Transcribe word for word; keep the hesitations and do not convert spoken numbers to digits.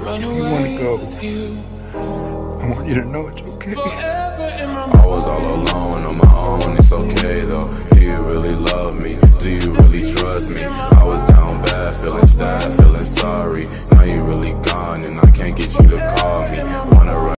If you wanna go, I want you to know it's okay. I was all alone on my own, it's okay though. Do you really love me? Do you really trust me? I was down bad, feeling sad, feeling sorry. Now you really gone and I can't get you to call me. Wanna run